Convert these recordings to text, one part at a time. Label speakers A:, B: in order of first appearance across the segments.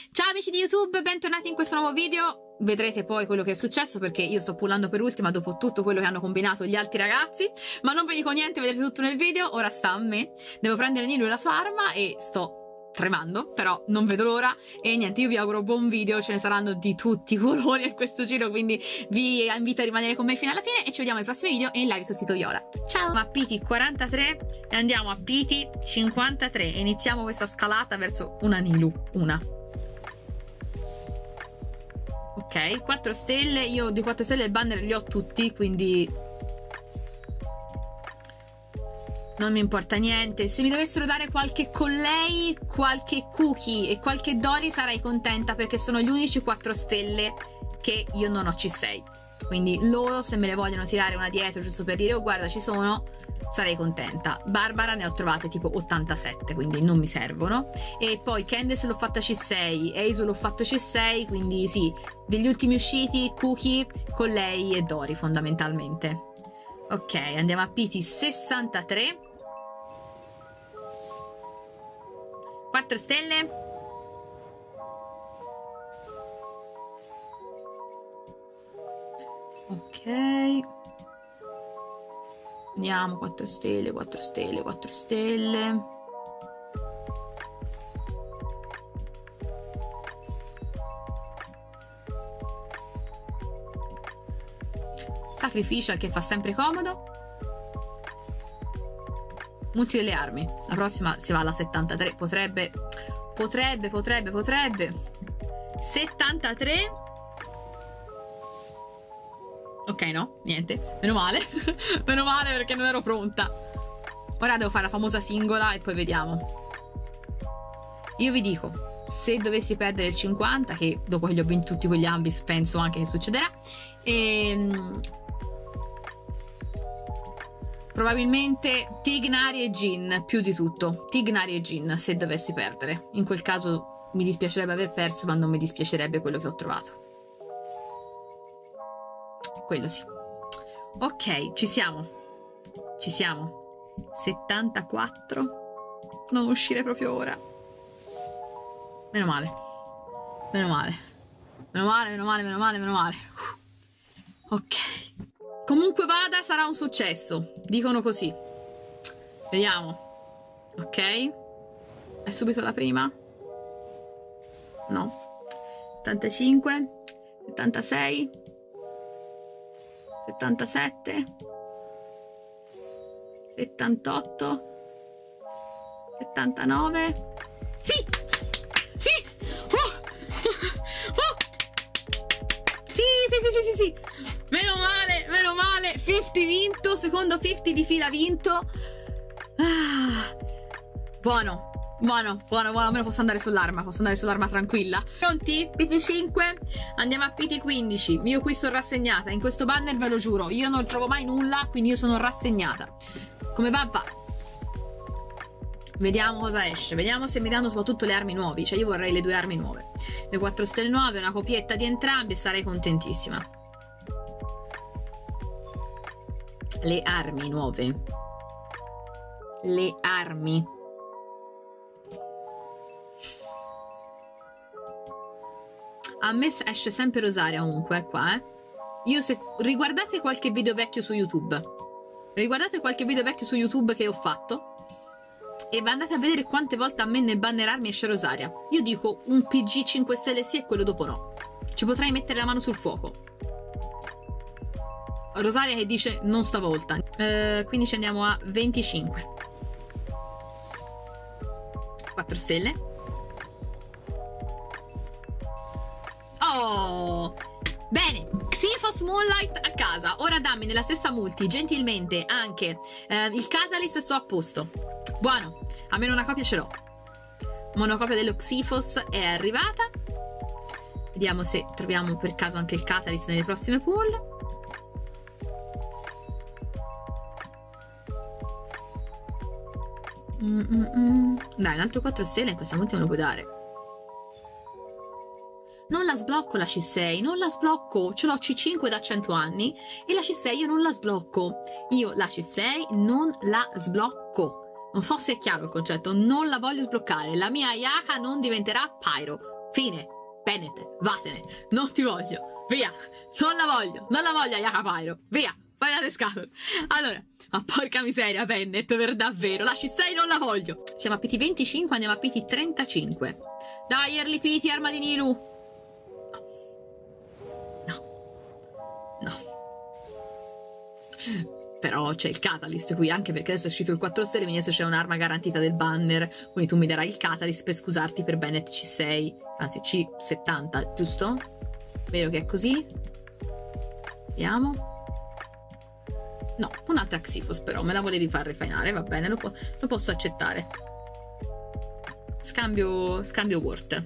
A: Ciao amici di YouTube, bentornati in questo nuovo video. Vedrete poi quello che è successo perché io sto pullando per ultima dopo tutto quello che hanno combinato gli altri ragazzi. Ma non vi dico niente, vedrete tutto nel video. Ora sta a me. Devo prendere Nilo e la sua arma e sto tremando, però non vedo l'ora. E niente, io vi auguro buon video, ce ne saranno di tutti i colori a questo giro, quindi vi invito a rimanere con me fino alla fine e ci vediamo ai prossimi video e in live sul sito Viola. Ciao! A PT 43 e andiamo a PT 53 e iniziamo questa scalata verso una Nilu, una. Ok, 4 stelle, io di 4 stelle il banner li ho tutti, quindi non mi importa niente. Se mi dovessero dare qualche collei, qualche cookie e qualche Dory sarei contenta perché sono gli unici 4 stelle che io non ho C6. Quindi loro se me le vogliono tirare una dietro giusto per dire oh guarda ci sono, sarei contenta. Barbara ne ho trovate tipo 87, quindi non mi servono. E poi Candace l'ho fatta C6, Ace l'ho fatto C6, quindi sì, degli ultimi usciti cookie, collei e Dory fondamentalmente. Ok, andiamo a PT 63. 4 stelle. Ok. Andiamo 4 stelle, 4 stelle, 4 stelle. Sacrificial che fa sempre comodo. Multi delle armi. La prossima si va alla 73. Potrebbe 73. Ok, no, niente. Meno male. Meno male perché non ero pronta. Ora devo fare la famosa singola e poi vediamo. Io vi dico, se dovessi perdere il 50, che dopo che li ho vinti tutti quegli ambis penso anche che succederà, probabilmente Tignari e Jin, più di tutto. Tignari e Jin, se dovessi perdere. In quel caso mi dispiacerebbe aver perso, ma non mi dispiacerebbe quello che ho trovato. Quello sì. Ok, ci siamo. Ci siamo. 74. Non uscire proprio ora. Meno male. Meno male. Meno male, meno male, meno male, meno male. Ok. Comunque vada, sarà un successo. Dicono così. Vediamo. Ok. È subito la prima? No. 75. 76. 77. 78. 79. Sì! Sì! Sì. Meno male, meno male. 50 vinto, secondo 50 di fila vinto. Buono, buono, almeno posso andare sull'arma, tranquilla. Pronti? PT5, andiamo a PT15. Io qui sono rassegnata, in questo banner ve lo giuro, io non trovo mai nulla, quindi io sono rassegnata. Come va? Vediamo cosa esce, vediamo se mi danno soprattutto le armi nuove, cioè io vorrei le 2 armi nuove. Le 4 stelle nuove, una copietta di entrambi e sarei contentissima. Le armi nuove. Le armi. A me esce sempre Rosaria comunque, qua, Io se riguardate qualche video vecchio su YouTube. Riguardate qualche video vecchio su YouTube che ho fatto e andate a vedere quante volte a me nel banner armi esce Rosaria. Io dico un PG 5 stelle sì e quello dopo no. Ci potrei mettere la mano sul fuoco. Rosaria che dice non stavolta. Quindi ci andiamo a 25. 4 stelle. Oh! Bene, Xifos Moonlight a casa. Ora dammi nella stessa multi gentilmente anche il Catalyst e sto a posto. Buono, almeno una copia ce l'ho. Monocopia dello Xifos è arrivata. Vediamo se troviamo per caso anche il Catalyst nelle prossime pull. Dai, un altro 4 stelle in questa multi me lo puoi dare. Non la sblocco la C6, non la sblocco. Ce l'ho C5 da 100 anni e la C6 io non la sblocco. Io la C6 non la sblocco. Non so se è chiaro il concetto, non la voglio sbloccare. La mia Ayaka non diventerà Pyro. Fine. Bennett, vattene. Non ti voglio. Via. Non la voglio. Non la voglio, Jakapyro. Via. Vai alle scatole. Allora, ma porca miseria, Bennett, per davvero. La C6 non la voglio. Siamo a PT 25, andiamo a PT 35. Dai, Early PT, arma di Nilou. No. Però c'è il Catalyst qui, anche perché adesso è uscito il 4 stelle, quindi adesso c'è un'arma garantita del banner, quindi tu mi darai il Catalyst per scusarti per Bennett C6, anzi C70, giusto? Vero che è così? Vediamo. No, un'altra Xyphos però, me la volevi far refinare, va bene, lo posso accettare. Scambio Word.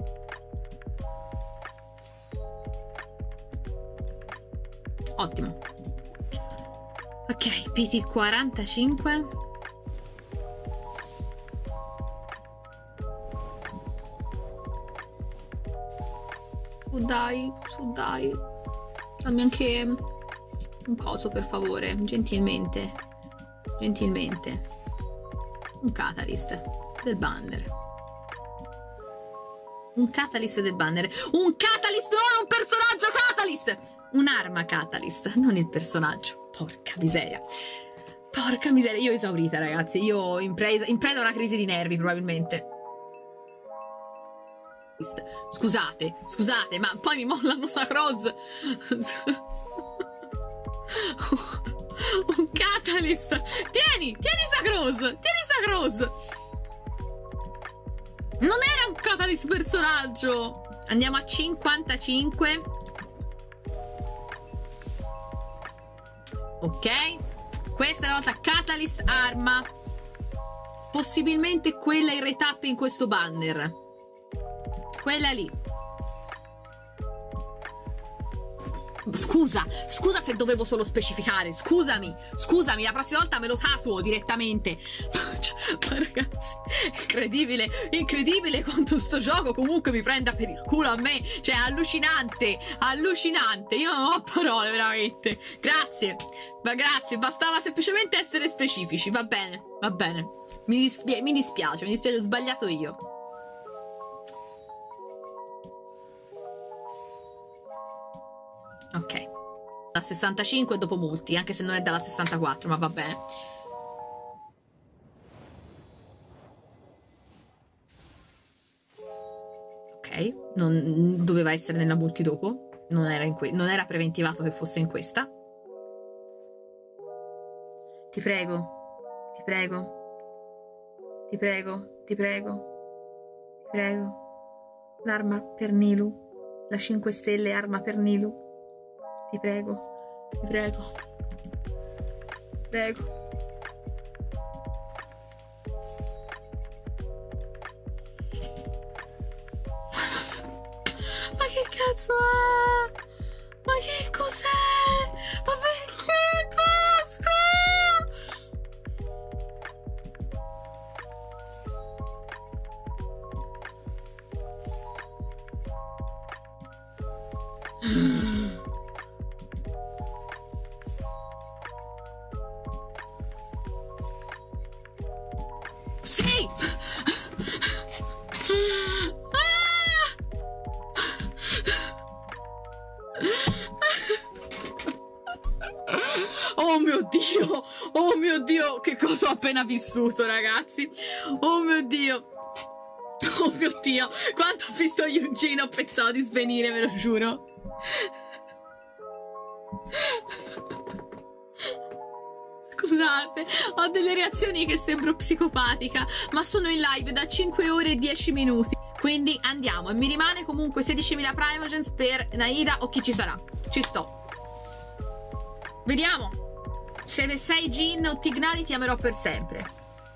A: Ottimo. Ok, PT 45. Su dai. Dammi anche un coso, per favore, gentilmente. Un Catalyst del banner. Un Catalyst del banner. Un Catalyst, non un personaggio Catalyst! Un'arma Catalyst, non il personaggio. Porca miseria. Io esaurita, ragazzi. Io in preda a una crisi di nervi, probabilmente. Scusate, ma poi mi mollano Sacroz. Un Catalyst. Tieni Sacroz. Non era un Catalyst personaggio. Andiamo a 55. Ok, questa è la volta Catalyst arma. Possibilmente quella in retap in questo banner. Quella lì. Scusa se dovevo solo specificare. Scusami, la prossima volta me lo tatuo direttamente. Ma ragazzi, incredibile quanto sto gioco comunque mi prenda per il culo a me. Cioè, allucinante. Io non ho parole, veramente. Grazie, bastava semplicemente essere specifici. Va bene. Mi dispiace, ho sbagliato io. Ok, da 65 dopo multi, anche se non è dalla 64, ma va bene. Ok, non doveva essere nella multi dopo, non era preventivato che fosse in questa. Ti prego. L'arma per Nilou, la 5 stelle arma per Nilou. Ti prego. Ma che cazzo è? Ma che cos'è? Ma perché basta? Sì! Oh mio Dio, che cosa ho appena vissuto, ragazzi. Oh mio Dio, quando ho visto Eugene ho pensato di svenire, ve lo giuro. Scusate, ho delle reazioni che sembro psicopatica, ma sono in live da 5 ore e 10 minuti, quindi andiamo. E mi rimane comunque 16.000 Primogems per Naida o chi ci sarà. Ci sto. Vediamo. Se sei Jin o Tignari ti amerò per sempre.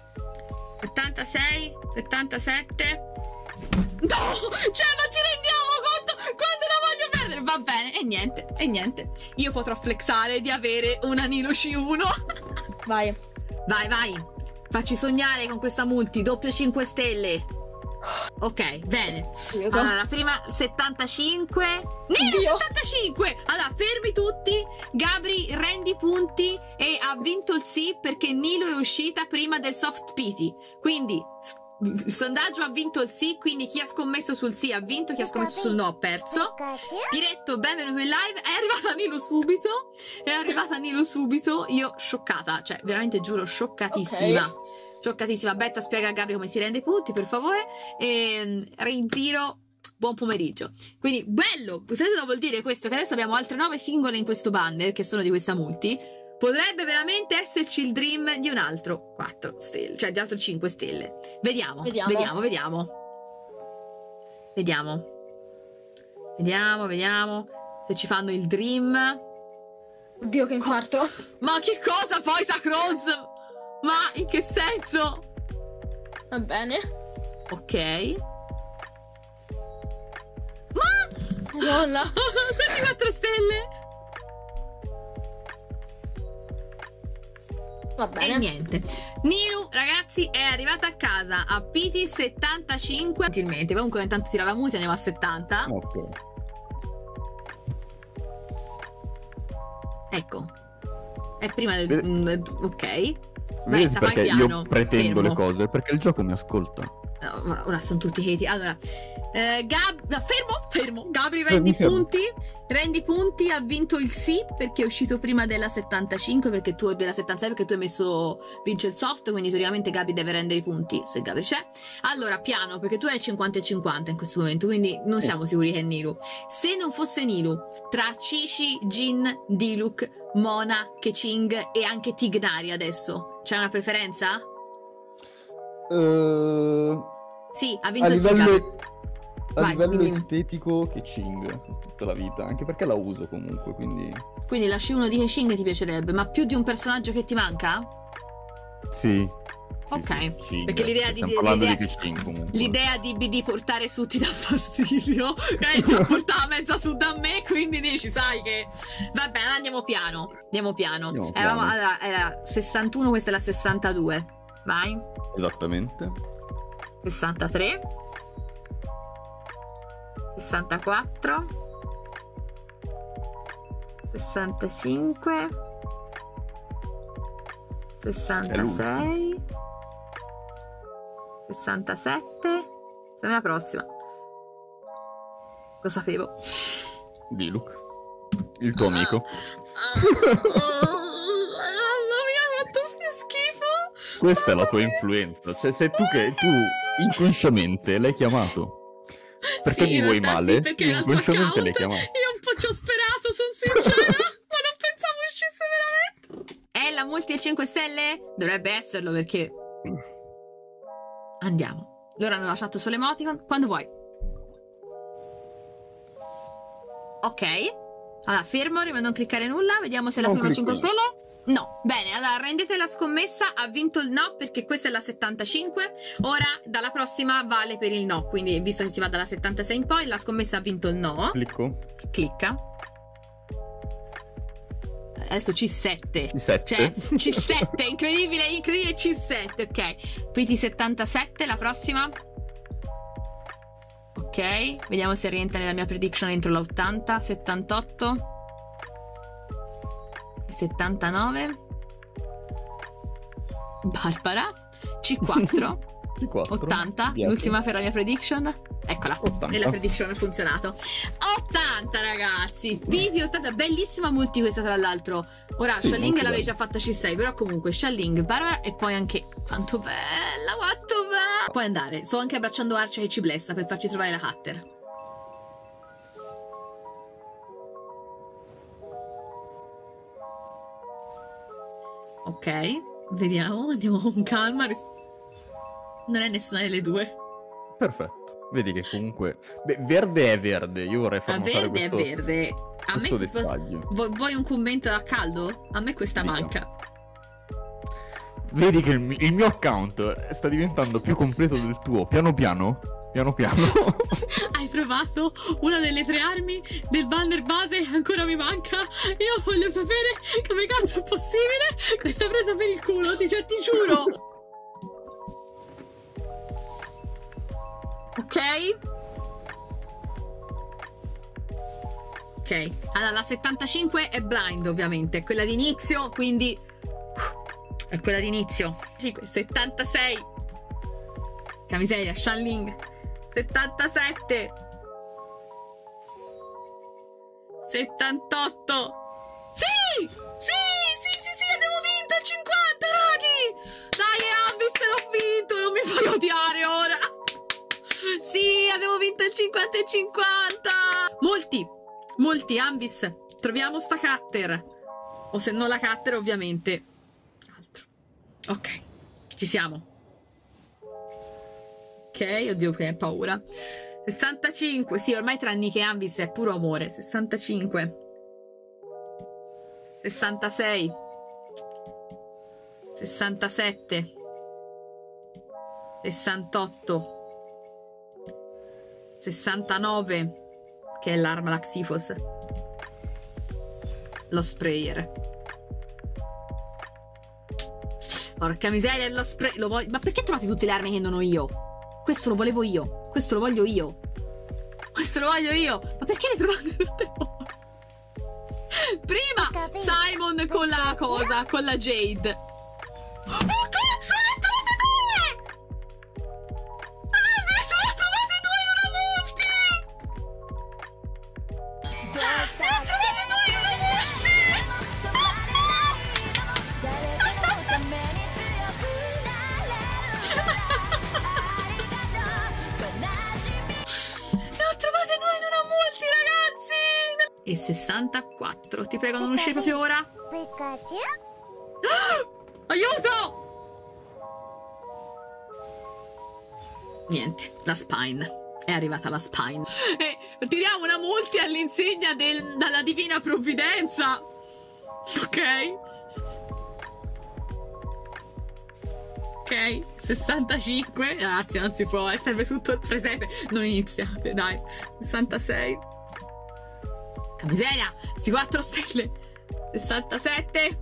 A: 76, 77. No! Cioè, non ci rendiamo conto quando la voglio perdere. Va bene, e niente. Io potrò flexare di avere una Nilou C1.
B: Vai.
A: Facci sognare con questa multi, doppio 5 stelle. Ok, bene. Allora, la prima 75. Nilou 75. Allora, fermi tutti. Gabri rendi punti e ha vinto il sì perché Nilou è uscita prima del soft PT. Quindi il sondaggio ha vinto il sì, quindi chi ha scommesso sul sì ha vinto, chi ha scommesso sul no ha perso. Diretto, benvenuto in live. È arrivata Nilu subito. Io scioccata, cioè veramente giuro scioccatissima.
B: Ok.
A: Scioccatissima. Betta, spiega a Gabri come si rende i punti, per favore. E ritiro. Buon pomeriggio. Quindi bello. Sapete cosa vuol dire questo? Che adesso abbiamo altre 9 singole in questo banner, che sono di questa multi. Potrebbe veramente esserci il dream di un altro 4 stelle, cioè di altro 5 stelle. Vediamo. Vediamo se ci fanno il dream.
B: Oddio, che infarto.
A: Ma che cosa poi, Sacros? Ma in che senso?
B: Va bene.
A: Ok.
B: Madonna.
A: Quanti 4 stelle?
B: Va bene.
A: E niente. Nilu, ragazzi, è arrivata a casa a PT 75. Gentilmente. Comunque intanto tira la musica, andiamo a 70.
C: Ok.
A: Ecco. È prima del... ok.
C: Vedi
A: Vai
C: perché
A: piano.
C: io pretendo
A: Fermo.
C: le cose? Perché il gioco mi ascolta.
A: No, ora sono tutti hate. Allora, fermo. Gabri, rendi punti. Ha vinto il sì perché è uscito prima della 75. Perché tu della 76, perché tu hai messo vince il soft. Quindi teoricamente Gabri deve rendere i punti se Gabri c'è. Allora, piano, perché tu hai 50 e 50 in questo momento. Quindi non siamo sicuri che è Nilu. Se non fosse Nilu, tra Cici, Jin, Diluc, Mona, Keqing e anche Tignari adesso, c'è una preferenza? Sì, ha vinto il Zika.
C: A
A: Vai,
C: livello
A: dimmi.
C: estetico Keqing tutta la vita, anche perché la uso comunque, quindi
A: Quindi lasci uno di Keqing ti piacerebbe, ma più di un personaggio che ti manca?
C: sì.
A: Ok,
C: Keqing.
A: perché l'idea di
C: Stiamo parlando di Keqing comunque.
A: l'idea di portare su ti dà fastidio. Ci ha portato mezza su da me, quindi dici, sai che... Vabbè, andiamo piano.
C: piano.
A: Era 61, questa è la 62. Vai.
C: Esattamente.
A: 63. 64. 65. 66. 67. Sono la prossima. Lo sapevo.
C: Diluc. Il tuo amico.
A: Mamma mia, ha fatto più schifo.
C: Questa è la tua influenza. Cioè, sei tu inconsciamente l'hai chiamato. Perché
A: Sì,
C: mi
A: in
C: vuoi
A: realtà
C: male?
A: sì, perché era il tuo
C: Inconsciamente l'hai
A: account.
C: chiamato.
A: Io un po' ci ho sperato, sono sincera. Ma non pensavo uscisse veramente. È la multi 5 stelle? Dovrebbe esserlo perché... Andiamo. Loro hanno lasciato solo emoticon. Quando vuoi. Ok. Allora, fermo, non cliccare nulla. Vediamo se è la
C: Non
A: prima
C: clicco.
A: 5 stelle. No. Bene, allora rendete la scommessa. Ha vinto il no perché questa è la 75. Ora, dalla prossima vale per il no. Quindi, visto che si va dalla 76 in poi, la scommessa ha vinto il no.
C: Clicco.
A: Clicca. Adesso C7.
C: C7.
A: Cioè, C7, incredibile C7, ok. PT 77, la prossima. Ok, vediamo se rientra nella mia prediction entro la 80, 78, 79. Barbara. C4.
C: C4.
A: 80,
C: Mi piace.
A: l'ultima per la mia prediction. Eccola,
C: 80.
A: e la prediction ha funzionato. 80 ragazzi, video 80, bellissima multi questa tra l'altro. Ora
C: Sì,
A: Shalling
C: molto
A: l'avevi
C: bella.
A: già fatta C6, però comunque Shalling, Barbara e poi anche... Quanto bella, quanto bella. Puoi andare, sto anche abbracciando Arcia che ci blessa per farci trovare la Hatter. Ok, vediamo, andiamo con calma. Non è nessuna delle due.
C: Perfetto. Vedi che comunque... Beh, verde è verde. Io vorrei far
A: Ma
C: notare
A: verde
C: questo,
A: è verde. A
C: questo
A: me
C: dettaglio.
A: vuoi un commento a caldo? A me questa
C: Diciamo.
A: manca.
C: Vedi che il mio account sta diventando più completo del tuo. Piano piano. Piano piano.
A: Hai trovato una delle 3 armi del banner base e ancora mi manca. Io voglio sapere come cazzo è possibile questa presa per il culo, ti giuro. Ok. Ok, allora la 75 è blind ovviamente, è quella d'inizio, quindi è quella d'inizio. 76. Porca miseria, Shanling. 77. 78. Sì! Sì, abbiamo vinto il 50, raghi! Dai, Ambis, l'ho vinto, non mi fai odiare ora! Sì, abbiamo vinto il 50 e 50! Molti, Ambis, troviamo sta cutter. O se non la cutter, ovviamente altro. Ok, ci siamo. Ok, oddio che paura. 65, sì, ormai tra Nick e Ambis è puro amore. 65. 66. 67. 68. 69, che è l'arma, la Xifos. Lo sprayer. Porca miseria, lo spray. Lo voglio. Ma perché trovate tutte le armi che non ho io? Questo lo volevo io. Questo lo voglio io. Questo lo voglio io. Ma perché le trovate tutte voi? Prima Simon con la cosa, con la Jade. Oh cazzo, ne ho trovate due! Ah, mi sono trovate due in una multi! Ne ho trovate due in una multi! Ne ho trovate due in una multi, ragazzi! E 64. Ti prego, non uscire proprio ora. Aiuto! Niente, la Spine. È arrivata la Spine. E tiriamo una multi all'insegna dalla divina provvidenza. Ok. Ok, 65. Ragazzi, non si può, serve tutto il presepe. Non iniziate, dai. 66. Che miseria! Sti 4 stelle. 67.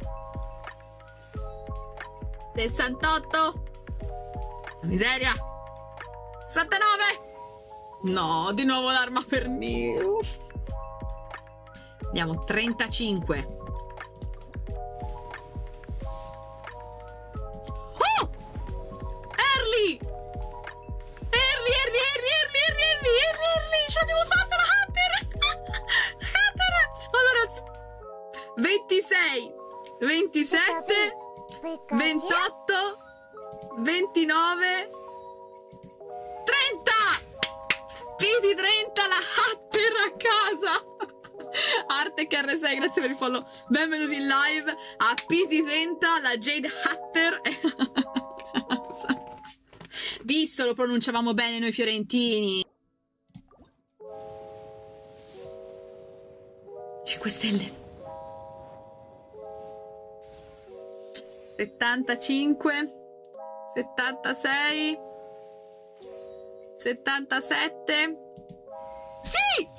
A: 68. Che miseria. 69. No, di nuovo l'arma per Nero. Andiamo, 35. Oh! Early! Ce l'abbiamo fatta la Hunter! La Hunter! Allora, 26, 27, 28, 29, 30! Pidi 30, la Hunter a casa! Artec R6, grazie per il follow. Benvenuti in live a PT30, la Jade Hatter. Visto, lo pronunciavamo bene noi fiorentini. 5 stelle. 75, 76, 77. Sì!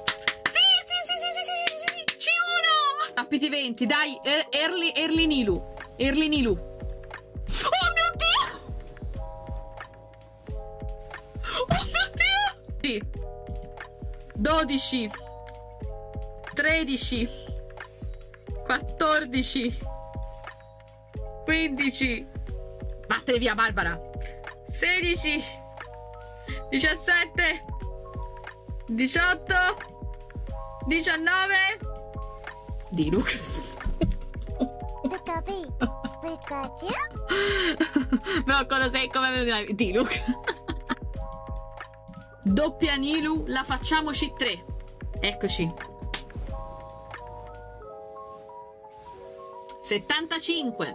A: C1! A PT20, dai, Early Nilu. Early Nilu. Oh mio Dio! Oh mio Dio! Sì. 12, 13, 14, 15. Vattene via, Barbara. 16, 17, 18, 19. Diluc. Però quando sei come venuto in live. Diluc. Doppia Nilu, la facciamoci 3. Eccoci. 75,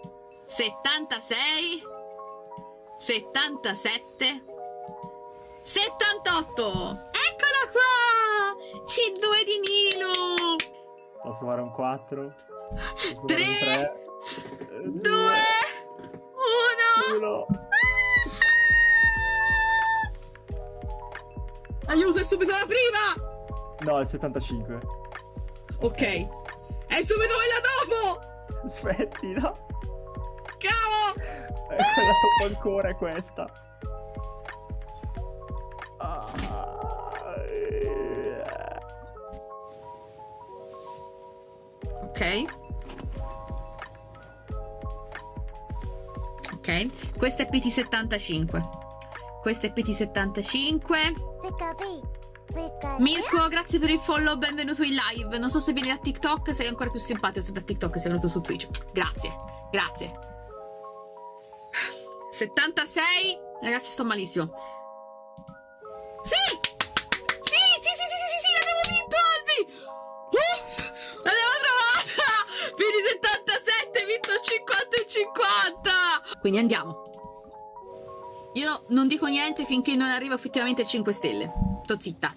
A: 76, 77, 78. Eccola qua! C2 di Nilu.
D: Posso fare un 4?
A: 3, 2, 1. Aiuto, è subito la prima!
D: No, il 75.
A: Ok. È subito quella dopo!
D: Aspetti, no?
A: Cavo!
D: Quella dopo ancora è questa.
A: Ok. Ok. Questa è PT75. Questo è PT75. Mirko, grazie per il follow, benvenuto in live. Non so se vieni da TikTok, sei ancora più simpatico se da TikTok sei venuto su Twitch. Grazie, grazie. 76. Ragazzi, sto malissimo. Sì! Sì, l'abbiamo vinto, Albi! L'abbiamo trovata! Quindi 77, vinto 50 e 50! Quindi andiamo. Io non dico niente finché non arriva effettivamente a 5 stelle. Sto zitta.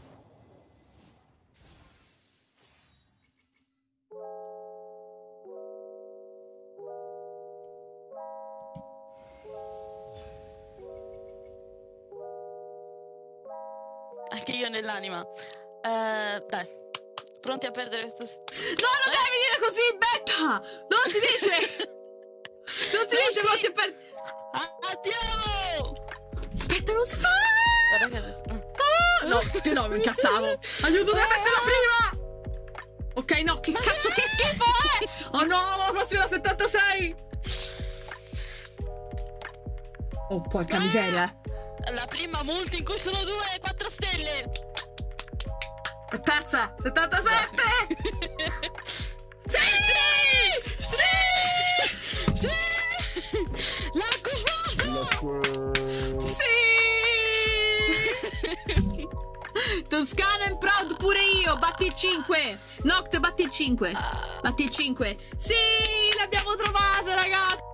E: Anche io nell'anima. Dai, pronti a perdere questo...
A: No, non devi dire così, Betta! Non si dice! Non si dice pronti a perdere...
E: Addio!
A: Aspetta, non si fa!
E: Guarda che adesso...
A: No, mi incazzavo. Aiuto, deve essere la prima! Ok, no, che cazzo, che schifo, Oh no, la prossima 76! Oh, porca miseria.
E: La prima multi in cui sono 4 stelle!
A: È pazza! 77! Sì!
E: L'ho fatto!
A: Sì! Toscano and proud pure io! Batti il 5! Noct, batti il 5! Batti il 5! Sì! L'abbiamo trovato, ragazzi!